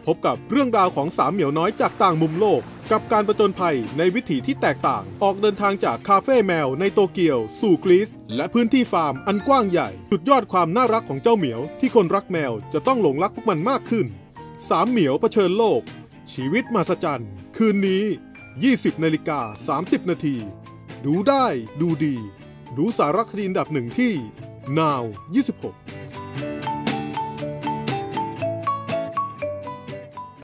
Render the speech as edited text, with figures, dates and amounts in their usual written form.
พบกับเรื่องราวของ3เหมียวน้อยจากต่างมุมโลกกับการประจนภัยในวิถีที่แตกต่างออกเดินทางจากคาเฟ่แมวในโตเกียวสู่กรีซและพื้นที่ฟาร์มอันกว้างใหญ่สุดยอดความน่ารักของเจ้าเหมียวที่คนรักแมวจะต้องหลงรักพวกมันมากขึ้น3เหมียวเผชิญโลกชีวิตมหัศจรรย์คืนนี้ 20:30 น.ดูได้ดูดีดูสารคดีอันดับ1ที่ Now 26